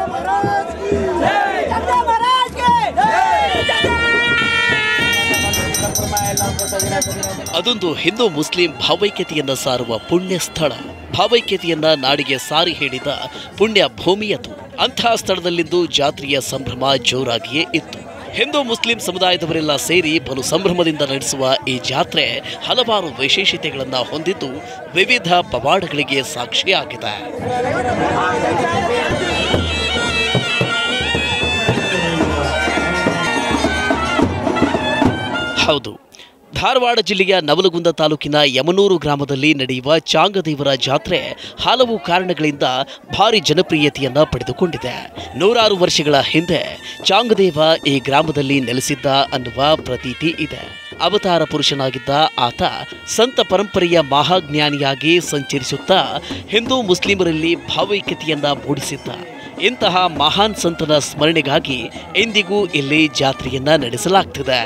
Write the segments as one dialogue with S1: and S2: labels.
S1: ಅದೊಂದು ಹಿಂದೂ ಮುಸ್ಲಿಂ ಭಾವೈಕ್ಯತೆಯನ್ನ ಸಾರುವ ಪುಣ್ಯ ಸ್ಥಳ. ಭಾವೈಕ್ಯತೆಯನ್ನ ನಾಡಿಗೆ ಸಾರಿ ಹೇಳಿದ ಪುಣ್ಯ ಭೂಮಿಯದು. ಅಂತಹ ಸ್ಥಳದಲ್ಲಿಂದು ಜಾತ್ರೆಯ ಸಂಭ್ರಮ ಜೋರಾಗಿಯೇ ಇತ್ತು. ಹಿಂದೂ ಮುಸ್ಲಿಂ ಸಮುದಾಯದವರೆಲ್ಲ ಸೇರಿ ಬಲು ಸಂಭ್ರಮದಿಂದ ನಡೆಸುವ ಈ ಜಾತ್ರೆ ಹಲವಾರು ವಿಶೇಷತೆಗಳನ್ನು ಹೊಂದಿದ್ದು ವಿವಿಧ ಪವಾಡಗಳಿಗೆ ಸಾಕ್ಷಿಯಾಗಿದೆ. ಹೌದು, ಧಾರವಾಡ ಜಿಲ್ಲೆಯ ನವಲಗುಂದ ತಾಲೂಕಿನ ಯಮನೂರು ಗ್ರಾಮದಲ್ಲಿ ನಡೆಯುವ ಚಾಂಗದೇವರ ಜಾತ್ರೆ ಹಲವು ಕಾರಣಗಳಿಂದ ಭಾರಿ ಜನಪ್ರಿಯತೆಯನ್ನ ಪಡೆದುಕೊಂಡಿದೆ. ನೂರಾರು ವರ್ಷಗಳ ಹಿಂದೆ ಚಾಂಗದೇವ ಈ ಗ್ರಾಮದಲ್ಲಿ ನೆಲೆಸಿದ್ದ ಅನ್ನುವ ಪ್ರತೀತಿ ಇದೆ. ಅವತಾರ ಪುರುಷನಾಗಿದ್ದ ಆತ ಸಂತ ಪರಂಪರೆಯ ಮಹಾಜ್ಞಾನಿಯಾಗಿ ಸಂಚರಿಸುತ್ತಾ ಹಿಂದೂ ಮುಸ್ಲಿಮರಲ್ಲಿ ಭಾವೈಕ್ಯತೆಯನ್ನ ಮೂಡಿಸಿದ್ದ. ಇಂತಹ ಮಹಾನ್ ಸಂತನ ಸ್ಮರಣೆಗಾಗಿ ಇಂದಿಗೂ ಇಲ್ಲಿ ಜಾತ್ರೆಯನ್ನ ನಡೆಸಲಾಗ್ತಿದೆ.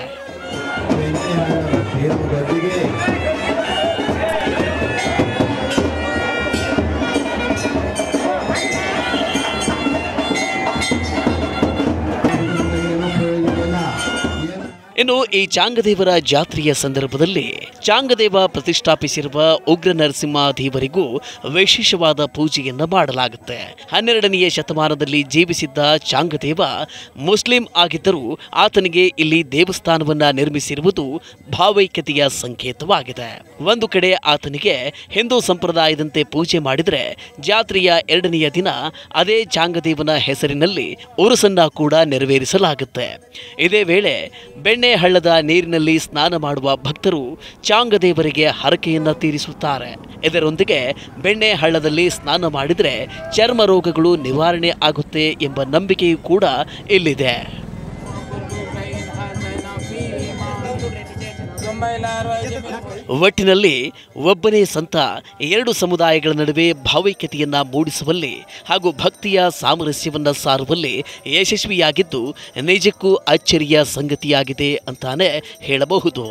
S1: ಇನ್ನು ಈ ಚಾಂಗದೇವರ ಜಾತ್ರೆಯ ಸಂದರ್ಭದಲ್ಲಿ ಚಾಂಗದೇವ ಪ್ರತಿಷ್ಠಾಪಿಸಿರುವ ಉಗ್ರ ನರಸಿಂಹ ದೇವರಿಗೂ ವಿಶೇಷವಾದ ಪೂಜೆಯನ್ನು ಮಾಡಲಾಗುತ್ತೆ. 12ನೇ ಶತಮಾನದಲ್ಲಿ ಜೀವಿಸಿದ್ದ ಚಾಂಗದೇವ ಮುಸ್ಲಿಂ ಆಗಿದ್ದರೂ ಆತನಿಗೆ ಇಲ್ಲಿ ದೇವಸ್ಥಾನವನ್ನ ನಿರ್ಮಿಸಿರುವುದು ಭಾವೈಕ್ಯತೆಯ ಸಂಕೇತವಾಗಿದೆ. ಒಂದು ಕಡೆ ಆತನಿಗೆ ಹಿಂದೂ ಸಂಪ್ರದಾಯದಂತೆ ಪೂಜೆ ಮಾಡಿದರೆ ಜಾತ್ರೆಯ 2ನೆಯ ದಿನ ಅದೇ ಚಾಂಗದೇವನ ಹೆಸರಿನಲ್ಲಿ ಉರುಸನ್ನ ಕೂಡ ನೆರವೇರಿಸಲಾಗುತ್ತೆ. ಇದೇ ವೇಳೆ ಬೆಣ್ಣೆ ಹಳ್ಳದ ನೀರಿನಲ್ಲಿ ಸ್ನಾನ ಮಾಡುವ ಭಕ್ತರು ಚಾಂಗದೇವರಿಗೆ ಹರಕೆಯನ್ನ ತೀರಿಸುತ್ತಾರೆ. ಇದರೊಂದಿಗೆ ಬೆಣ್ಣೆ ಹಳ್ಳದಲ್ಲಿ ಸ್ನಾನ ಮಾಡಿದರೆ ಚರ್ಮ ರೋಗಗಳು ನಿವಾರಣೆ ಆಗುತ್ತೆ ಎಂಬ ನಂಬಿಕೆಯೂ ಕೂಡ ಇಲ್ಲಿದೆ. ಒಟ್ಟಿನಲ್ಲಿ ಒಬ್ಬನೇ ಸಂತ 2 ಸಮುದಾಯಗಳ ನಡುವೆ ಭಾವೈಕ್ಯತೆಯನ್ನ ಮೂಡಿಸುವಲ್ಲಿ ಹಾಗೂ ಭಕ್ತಿಯ ಸಾಮರಸ್ಯವನ್ನ ಸಾರುವಲ್ಲಿ ಯಶಸ್ವಿಯಾಗಿದ್ದು ನಿಜಕ್ಕೂ ಅಚ್ಚರಿಯ ಸಂಗತಿಯಾಗಿದೆ ಅಂತಾನೆ ಹೇಳಬಹುದು.